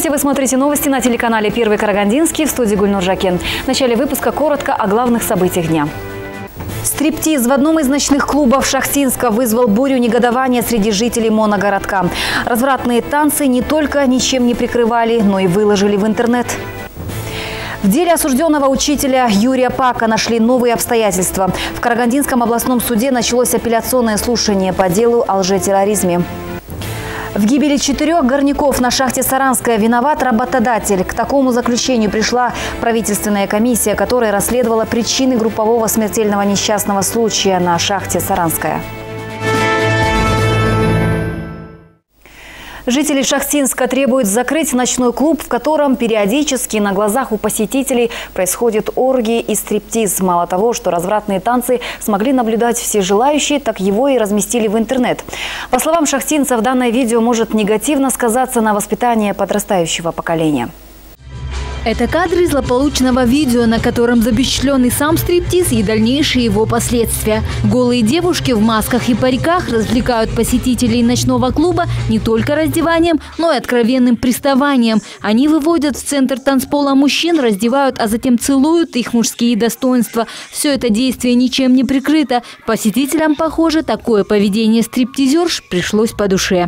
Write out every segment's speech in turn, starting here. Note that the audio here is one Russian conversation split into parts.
Здравствуйте, вы смотрите новости на телеканале «Первый Карагандинский», в студии Гульнур Жакен. В начале выпуска коротко о главных событиях дня. Стриптиз в одном из ночных клубов Шахтинска вызвал бурю негодования среди жителей моногородка. Развратные танцы не только ничем не прикрывали, но и выложили в интернет. В деле осужденного учителя Юрия Пака нашли новые обстоятельства. В Карагандинском областном суде началось апелляционное слушание по делу о лжетерроризме. В гибели 4 горняков на шахте Саранская виноват работодатель. К такому заключению пришла правительственная комиссия, которая расследовала причины группового смертельного несчастного случая на шахте Саранская. Жители Шахтинска требуют закрыть ночной клуб, в котором периодически на глазах у посетителей происходят оргии и стриптиз. Мало того, что развратные танцы смогли наблюдать все желающие, так его и разместили в интернет. По словам шахтинцев, данное видео может негативно сказаться на воспитании подрастающего поколения. Это кадры злополучного видео, на котором запечатлены сам стриптиз и дальнейшие его последствия. Голые девушки в масках и париках развлекают посетителей ночного клуба не только раздеванием, но и откровенным приставанием. Они выводят в центр танцпола мужчин, раздевают, а затем целуют их мужские достоинства. Все это действие ничем не прикрыто. Посетителям, похоже, такое поведение стриптизерш пришлось по душе.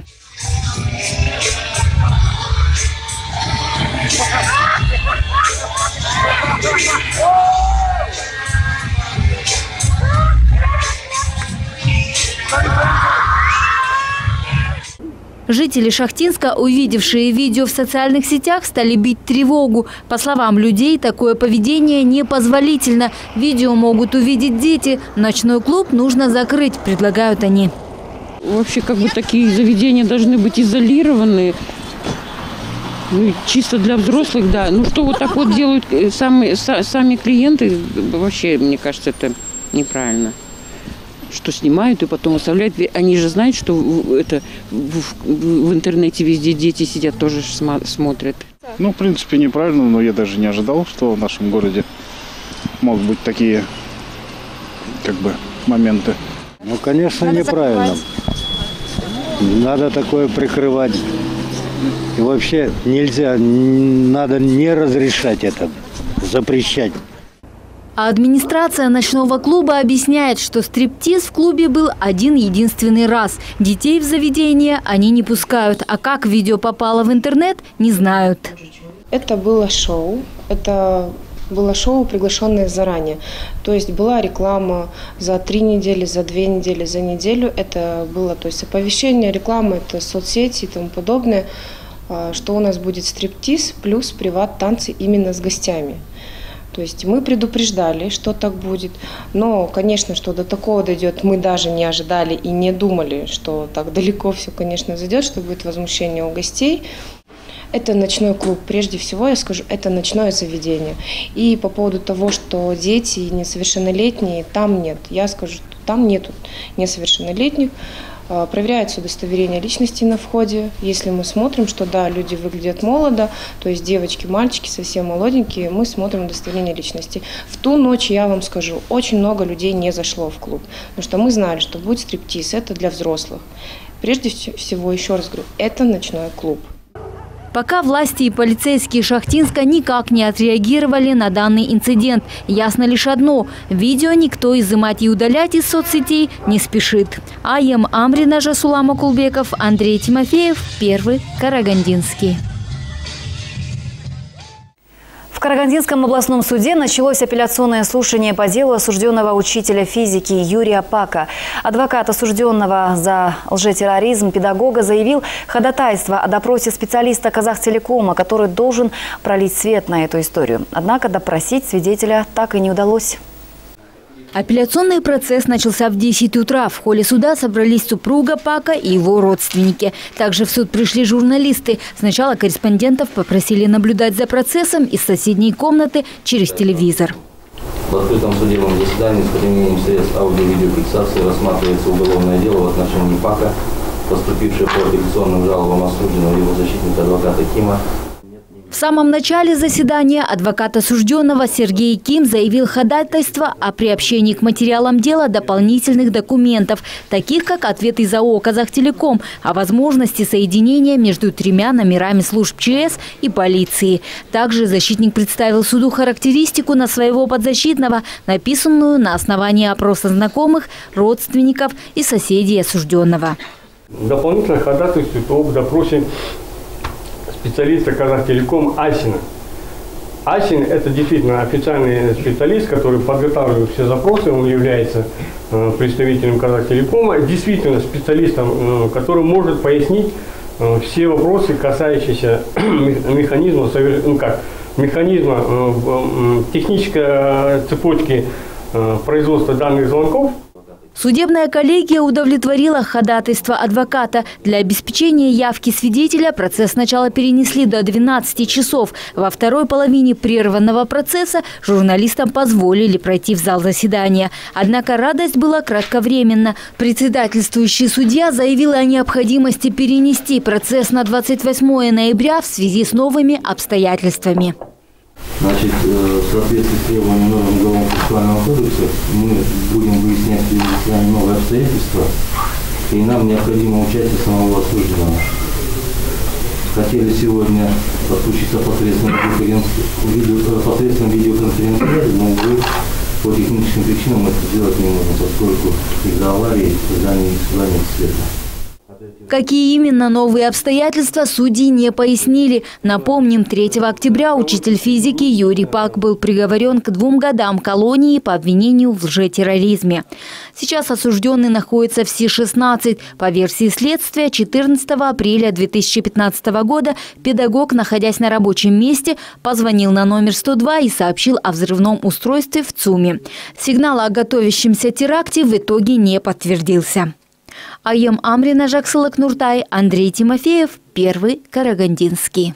Жители Шахтинска, увидевшие видео в социальных сетях, стали бить тревогу. По словам людей, такое поведение непозволительно. Видео могут увидеть дети. Ночной клуб нужно закрыть, предлагают они. Вообще, такие заведения должны быть изолированы. Чисто для взрослых, да. Что вот так вот делают сами клиенты, вообще, мне кажется, это неправильно. Что снимают и потом оставляют. Они же знают, что это в интернете везде дети сидят, тоже смотрят. В принципе, неправильно, но я даже не ожидал, что в нашем городе могут быть такие, моменты. Конечно, неправильно. Надо такое прикрывать. И вообще нельзя, надо не разрешать это, запрещать. А администрация ночного клуба объясняет, что стриптиз в клубе был один-единственный раз. Детей в заведение они не пускают. А как видео попало в интернет, не знают. Это было шоу. Это было шоу, приглашенное заранее. То есть была реклама за 3 недели, за 2 недели, за неделю. Это было оповещение, реклама, это соцсети и тому подобное, что у нас будет стриптиз плюс приват-танцы именно с гостями. То есть мы предупреждали, что так будет, но, конечно, что до такого дойдет, мы даже не ожидали и не думали, что так далеко все, конечно, зайдет, что будет возмущение у гостей. Это ночной клуб, прежде всего, я скажу, это ночное заведение. И по поводу того, что дети несовершеннолетние, там нет. Я скажу, что там нету несовершеннолетних. Проверяется удостоверение личности на входе. Если мы смотрим, что да, люди выглядят молодо, то есть девочки, мальчики совсем молоденькие, мы смотрим удостоверение личности. В ту ночь, я вам скажу, очень много людей не зашло в клуб, потому что мы знали, что будет стриптиз, это для взрослых. Прежде всего, еще раз говорю, это ночной клуб. Пока власти и полицейские Шахтинска никак не отреагировали на данный инцидент. Ясно лишь одно – видео никто изымать и удалять из соцсетей не спешит. Айем Амрина, Жасулама Кулбеков, Андрей Тимофеев, Первый Карагандинский. В Карагандинском областном суде началось апелляционное слушание по делу осужденного учителя физики Юрия Пака. Адвокат осужденного за лжетерроризм педагога заявил ходатайство о допросе специалиста Казахтелекома, который должен пролить свет на эту историю. Однако допросить свидетеля так и не удалось. Апелляционный процесс начался в 10 утра. В холле суда собрались супруга Пака и его родственники. Также в суд пришли журналисты. Сначала корреспондентов попросили наблюдать за процессом из соседней комнаты через телевизор. В открытом судебном заседании с применением средств аудио-видеофиксации рассматривается уголовное дело в отношении Пака, поступившее по апелляционным жалобам осужденного его защитника адвоката Кима. В В самом начале заседания адвокат осужденного Сергей Ким заявил ходатайство о приобщении к материалам дела дополнительных документов, таких как ответ из АО «Казахтелеком» о возможности соединения между 3 номерами служб ЧС и полиции. Также защитник представил суду характеристику на своего подзащитного, написанную на основании опроса знакомых, родственников и соседей осужденного. Дополнительно ходатайствует об допросе специалиста «Казахтелеком» Асина. Асин – это действительно официальный специалист, который подготавливает все запросы, он является представителем «Казахтелекома», действительно специалистом, который может пояснить все вопросы, касающиеся механизма технической цепочки производства данных звонков. Судебная коллегия удовлетворила ходатайство адвоката. Для обеспечения явки свидетеля процесс сначала перенесли до 12 часов. Во второй половине прерванного процесса журналистам позволили пройти в зал заседания. Однако радость была кратковременна. Председательствующий судья заявил о необходимости перенести процесс на 28 ноября в связи с новыми обстоятельствами. Значит, в соответствии с требованием норм Уголовного процессуального кодекса мы будем выяснять новые обстоятельства, и нам необходимо участие самого осужденного. Хотели сегодня подключиться посредством видеоконференции, но увы, по техническим причинам это сделать не можем, поскольку из-за аварии здание нет света. Какие именно новые обстоятельства, судьи не пояснили. Напомним, 3 октября учитель физики Юрий Пак был приговорен к 2 годам колонии по обвинению в лжетерроризме. Сейчас осужденный находится в СИ-16. По версии следствия, 14 апреля 2015 года педагог, находясь на рабочем месте, позвонил на номер 102 и сообщил о взрывном устройстве в ЦУМе. Сигнал о готовящемся теракте в итоге не подтвердился. Айем Амрина, Жаксылык Нуртай, Андрей Тимофеев, Первый Карагандинский.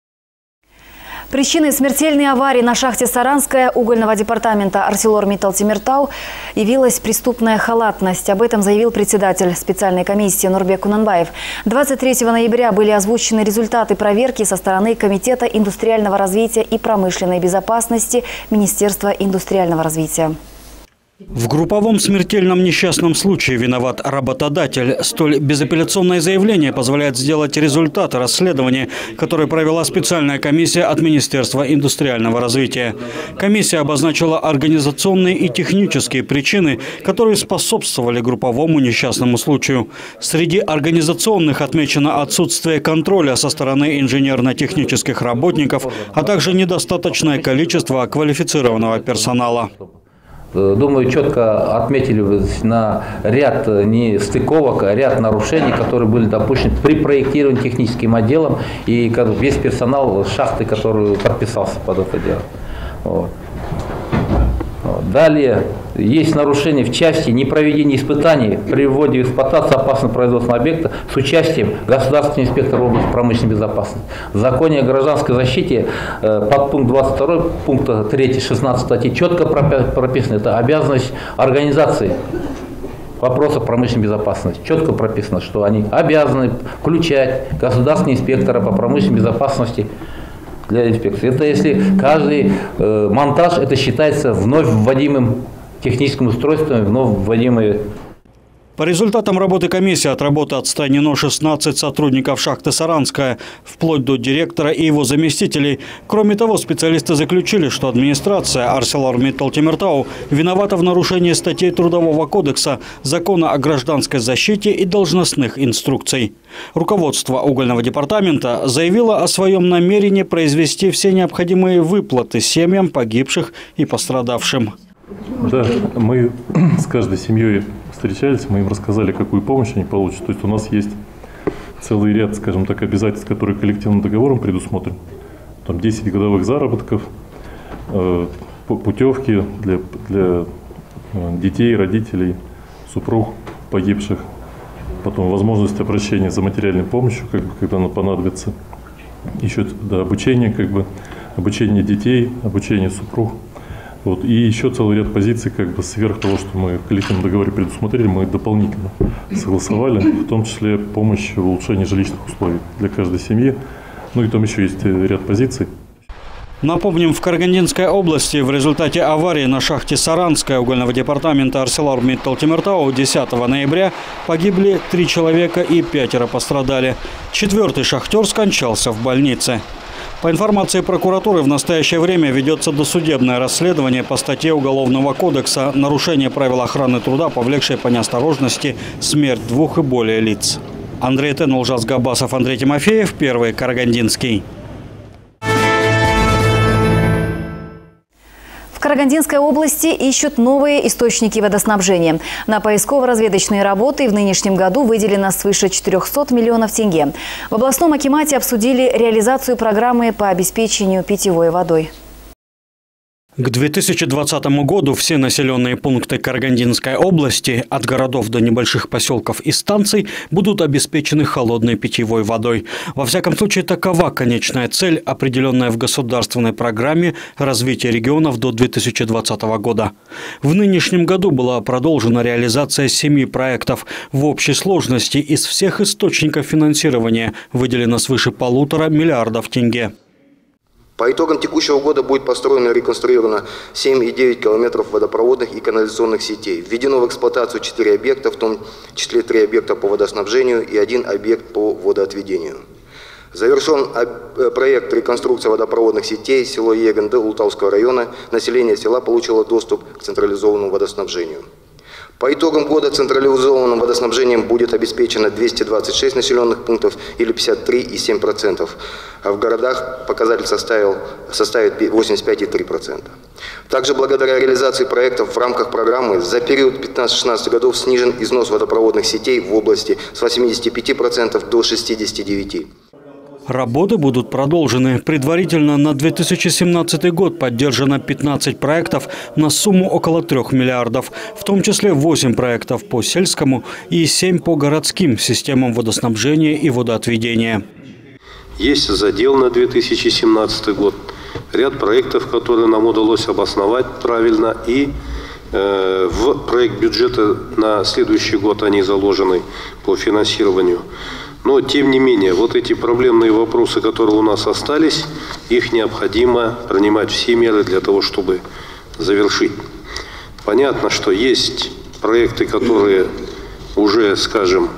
Причиной смертельной аварии на шахте Саранская угольного департамента ArcelorMittal Темиртау явилась преступная халатность. Об этом заявил председатель специальной комиссии Нурбек Кунанбаев. 23 ноября были озвучены результаты проверки со стороны Комитета индустриального развития и промышленной безопасности Министерства индустриального развития. В групповом смертельном несчастном случае виноват работодатель. Столь безапелляционное заявление позволяет сделать результаты расследования, которое провела специальная комиссия от Министерства индустриального развития. Комиссия обозначила организационные и технические причины, которые способствовали групповому несчастному случаю. Среди организационных отмечено отсутствие контроля со стороны инженерно-технических работников, а также недостаточное количество квалифицированного персонала. Думаю, четко отметили на ряд нестыковок, ряд нарушений, которые были допущены при проектировании техническим отделом и весь персонал шахты, который подписался под это дело. Вот. Далее есть нарушения в части непроведения испытаний при вводе в эксплуатацию опасного производственного объекта с участием государственного инспектора в области промышленной безопасности. В законе о гражданской защите подпункт 22 пункта 3 16 статьи четко прописано. Это обязанность организации вопросов промышленной безопасности. Четко прописано, что они обязаны включать государственного инспектора по промышленной безопасности для инспекции. Это если каждый монтаж, это считается вновь вводимым техническим устройством, вновь вводимые. По результатам работы комиссии от работы отстранено 16 сотрудников шахты Саранская, вплоть до директора и его заместителей. Кроме того, специалисты заключили, что администрация ArcelorMittal Темиртау виновата в нарушении статей Трудового кодекса, закона о гражданской защите и должностных инструкций. Руководство угольного департамента заявило о своем намерении произвести все необходимые выплаты семьям погибших и пострадавшим. Да, мы с каждой семьей встречались, мы им рассказали, какую помощь они получат. То есть у нас есть целый ряд, скажем так, обязательств, которые коллективным договором предусмотрены. Там 10 годовых заработков, путевки для детей, родителей, супруг погибших, потом возможность обращения за материальной помощью, когда она понадобится, еще обучение, обучение детей, обучение супруг. Вот. И еще целый ряд позиций, сверх того, что мы в коллективном договоре предусмотрели, мы дополнительно согласовали, в том числе помощь в улучшении жилищных условий для каждой семьи. Ну и там еще есть ряд позиций. Напомним, в Карагандинской области в результате аварии на шахте Саранская угольного департамента ArcelorMittal Темиртау 10 ноября погибли 3 человека и 5 пострадали. 4-й шахтер скончался в больнице. По информации прокуратуры, в настоящее время ведется досудебное расследование по статье Уголовного кодекса «Нарушение правил охраны труда, повлекшее по неосторожности смерть 2 и более лиц». Андрей Тен, Ужас Габасов, Андрей Тимофеев, Первый Карагандинский. В Карагандинской области ищут новые источники водоснабжения. На поисково-разведочные работы в нынешнем году выделено свыше 400 миллионов тенге. В областном акимате обсудили реализацию программы по обеспечению питьевой водой. К 2020 году все населенные пункты Карагандинской области, от городов до небольших поселков и станций, будут обеспечены холодной питьевой водой. Во всяком случае, такова конечная цель, определенная в государственной программе развития регионов до 2020 года. В нынешнем году была продолжена реализация 7 проектов. В общей сложности из всех источников финансирования выделено свыше 1,5 миллиарда тенге. По итогам текущего года будет построено и реконструировано 7,9 километров водопроводных и канализационных сетей. Введено в эксплуатацию 4 объекта, в том числе 3 объекта по водоснабжению и 1 объект по водоотведению. Завершен проект реконструкции водопроводных сетей село Егенды Ултавского района. Население села получило доступ к централизованному водоснабжению. По итогам года централизованным водоснабжением будет обеспечено 226 населенных пунктов или 53,7%, а в городах показатель составит 85,3%. Также благодаря реализации проектов в рамках программы за период 15-16 годов снижен износ водопроводных сетей в области с 85% до 69%. Работы будут продолжены. Предварительно на 2017 год поддержано 15 проектов на сумму около 3 миллиардов, в том числе 8 проектов по сельскому и 7 по городским системам водоснабжения и водоотведения. Есть задел на 2017 год. Ряд проектов, которые нам удалось обосновать правильно, и в проект бюджета на следующий год они заложены по финансированию. Но, тем не менее, вот эти проблемные вопросы, которые у нас остались, их необходимо принимать все меры для того, чтобы завершить. Понятно, что есть проекты, которые уже, скажем,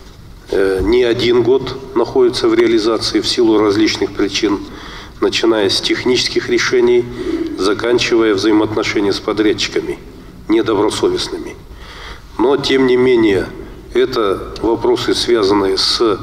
не 1 год находятся в реализации в силу различных причин, начиная с технических решений, заканчивая взаимоотношения с подрядчиками недобросовестными. Но, тем не менее, это вопросы, связанные с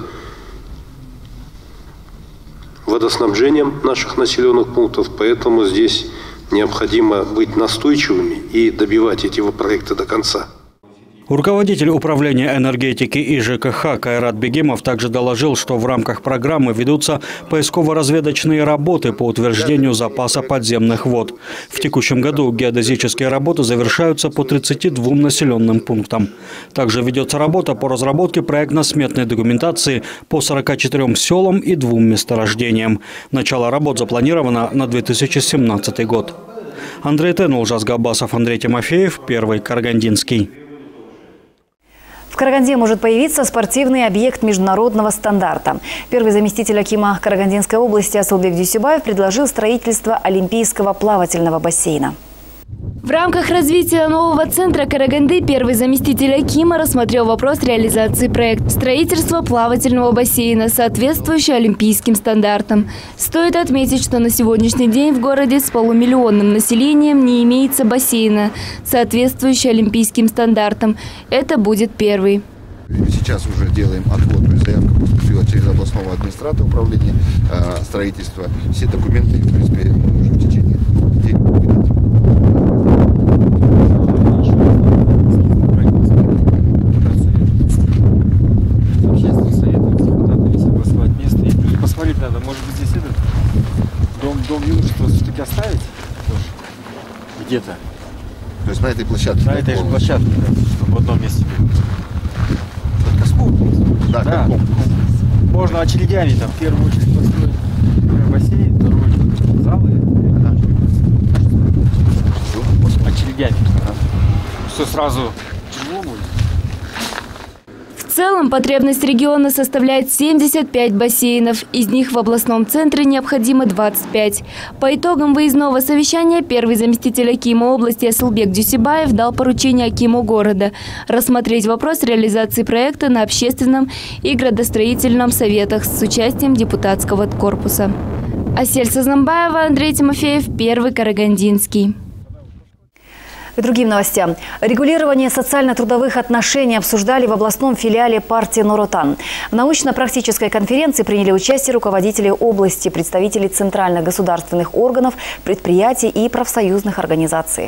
водоснабжением наших населенных пунктов, поэтому здесь необходимо быть настойчивыми и добивать эти проекты до конца. Руководитель управления энергетики и ЖКХ Кайрат Бегимов также доложил, что в рамках программы ведутся поисково-разведочные работы по утверждению запаса подземных вод. В текущем году геодезические работы завершаются по 32 населенным пунктам. Также ведется работа по разработке проектно-сметной документации по 44 селам и 2 месторождениям. Начало работ запланировано на 2017 год. Андрей Тен, Ужас Габасов, Андрей Тимофеев, Первый Карагандинский. В Караганде может появиться спортивный объект международного стандарта. Первый заместитель акима Карагандинской области Асылбек Дюсебаев предложил строительство Олимпийского плавательного бассейна. В рамках развития нового центра Караганды первый заместитель акима рассмотрел вопрос реализации проекта строительства плавательного бассейна, соответствующего олимпийским стандартам. Стоит отметить, что на сегодняшний день в городе с полумиллионным населением не имеется бассейна, соответствующего олимпийским стандартам. Это будет первый. Сейчас уже делаем отвод, то есть заявка поступила через областного администратора управления строительства. Все документы, в принципе, мы уже в течение недели выдать. Посмотреть надо, может быть, здесь этот дом юношества все-таки оставить где-то. То есть на этой площадке? На этой же площадке, да, чтобы в одном месте. Да, да. Можно очередями, там, в первую очередь построить бассейн, вторую очередь залы. Очередями. Что сразу тяжело будет. целом потребность региона составляет 75 бассейнов, из них в областном центре необходимо 25. По итогам выездного совещания первый заместитель акима области Асылбек Дюсибаев дал поручение акиму города рассмотреть вопрос реализации проекта на общественном и градостроительном советах с участием депутатского корпуса. Асель Сазнамбаева, Андрей Тимофеев, Первый Карагандинский. К другим новостям. Регулирование социально-трудовых отношений обсуждали в областном филиале партии Нур-Отан. В научно-практической конференции приняли участие руководители области, представители центральных государственных органов, предприятий и профсоюзных организаций.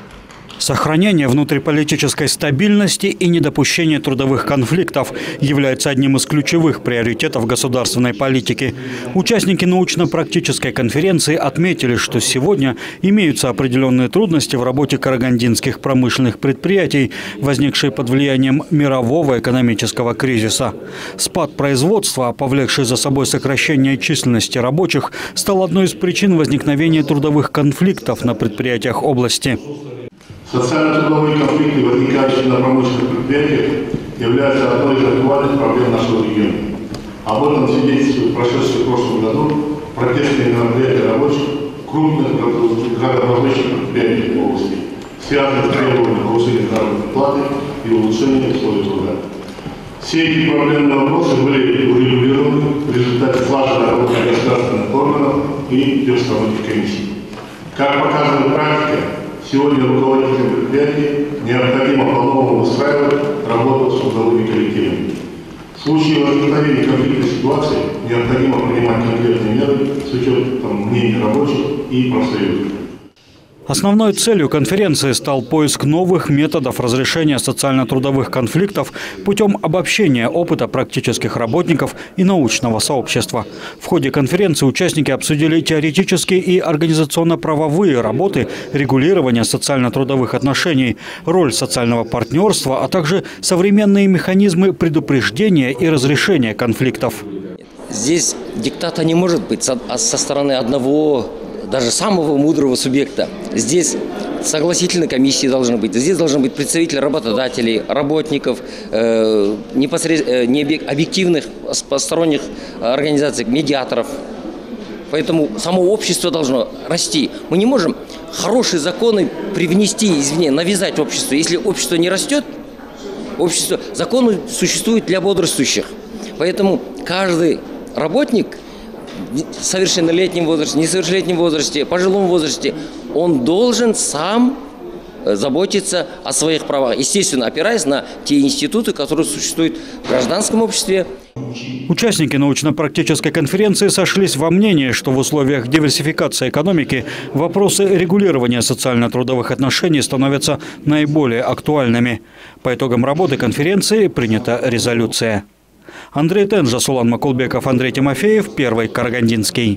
Сохранение внутриполитической стабильности и недопущение трудовых конфликтов является одним из ключевых приоритетов государственной политики. Участники научно-практической конференции отметили, что сегодня имеются определенные трудности в работе карагандинских промышленных предприятий, возникшие под влиянием мирового экономического кризиса. Спад производства, повлекший за собой сокращение численности рабочих, стал одной из причин возникновения трудовых конфликтов на предприятиях области. Социально-трудовые конфликты, возникающие на промышленных предприятиях, являются одной из актуальных проблем нашего региона. Об этом свидетельствует прошедший в прошлом году протестные мероприятия рабочих крупных градорабочих предприятий в области, связанные с требованием повышения заработной платы и улучшения условий труда. Все эти проблемные вопросы были урегулированы в результате слаженной работы государственных органов и державных комиссий. Как показывает практика, сегодня руководителям предприятий необходимо по-новому выстраивать работу с трудовыми коллективами. В случае возникновения конфликтной ситуации необходимо принимать конкретные меры с учетом мнений рабочих и профсоюзов. Основной целью конференции стал поиск новых методов разрешения социально-трудовых конфликтов путем обобщения опыта практических работников и научного сообщества. В ходе конференции участники обсудили теоретические и организационно-правовые работы регулирования социально-трудовых отношений, роль социального партнерства, а также современные механизмы предупреждения и разрешения конфликтов. Здесь диктата не может быть со стороны одного, даже самого мудрого субъекта. Здесь согласительные комиссии должны быть. Здесь должны быть представители работодателей, работников, объективных посторонних организаций, медиаторов. Поэтому само общество должно расти. Мы не можем хорошие законы привнести извне, навязать обществу. Если общество не растет, законы существуют для бодрствующих. Поэтому каждый работник в совершеннолетнем возрасте, несовершеннолетнем возрасте, пожилом возрасте, он должен сам заботиться о своих правах. Естественно, опираясь на те институты, которые существуют в гражданском обществе. Участники научно-практической конференции сошлись во мнении, что в условиях диверсификации экономики вопросы регулирования социально-трудовых отношений становятся наиболее актуальными. По итогам работы конференции принята резолюция. Андрей Тенжа, Сулан Макулбеков, Андрей Тимофеев, Первый Карагандинский.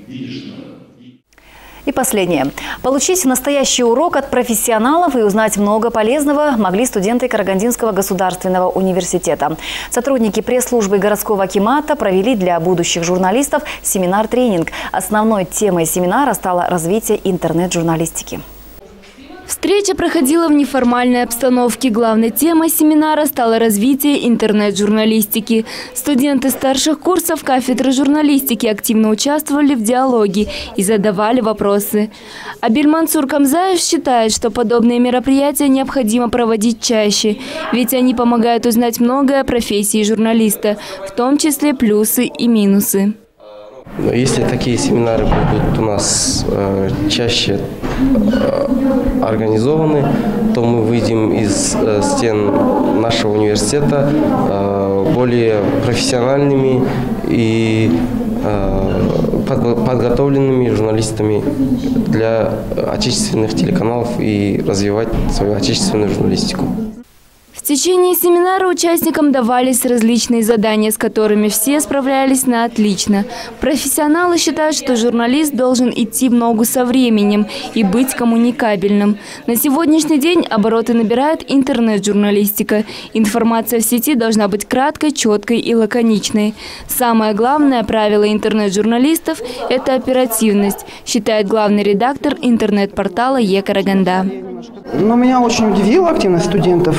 И последнее. Получить настоящий урок от профессионалов и узнать много полезного могли студенты Карагандинского государственного университета. Сотрудники пресс-службы городского акимата провели для будущих журналистов семинар-тренинг. Основной темой семинара стало развитие интернет-журналистики. Встреча проходила в неформальной обстановке. Главной темой семинара стало развитие интернет-журналистики. Студенты старших курсов кафедры журналистики активно участвовали в диалоге и задавали вопросы. Абельмансур Камзаев считает, что подобные мероприятия необходимо проводить чаще, ведь они помогают узнать многое о профессии журналиста, в том числе плюсы и минусы. Если такие семинары будут у нас чаще организованы, то мы выйдем из стен нашего университета более профессиональными и подготовленными журналистами для отечественных телеканалов и развивать свою отечественную журналистику. В течение семинара участникам давались различные задания, с которыми все справлялись на отлично. Профессионалы считают, что журналист должен идти в ногу со временем и быть коммуникабельным. На сегодняшний день обороты набирает интернет-журналистика. Информация в сети должна быть краткой, четкой и лаконичной. Самое главное правило интернет-журналистов – это оперативность, считает главный редактор интернет-портала Е-Караганда. Но меня очень удивила активность студентов. Я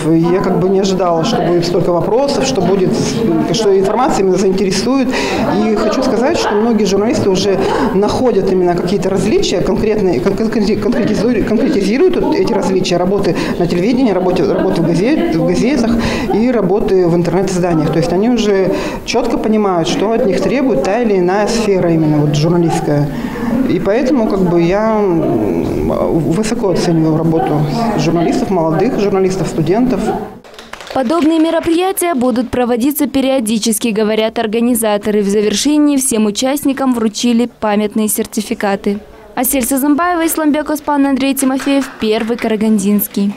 как бы не ожидала, что будет столько вопросов, что информация именно заинтересует. И хочу сказать, что многие журналисты уже находят именно какие-то различия, конкретизируют эти различия работы на телевидении, работы в газетах и работы в интернет-изданиях. То есть они уже четко понимают, что от них требует та или иная сфера именно вот журналистская. И поэтому как бы я высоко оцениваю работу журналистов, молодых журналистов, студентов. Подобные мероприятия будут проводиться периодически, говорят организаторы. В завершении всем участникам вручили памятные сертификаты. Асель Сазымбаева, Исламбек Оспан, Андрей Тимофеев, Первый Карагандинский.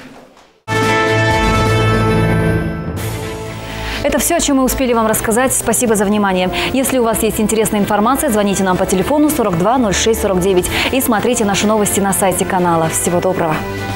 Это все, о чем мы успели вам рассказать. Спасибо за внимание. Если у вас есть интересная информация, звоните нам по телефону 42 06 49 и смотрите наши новости на сайте канала. Всего доброго.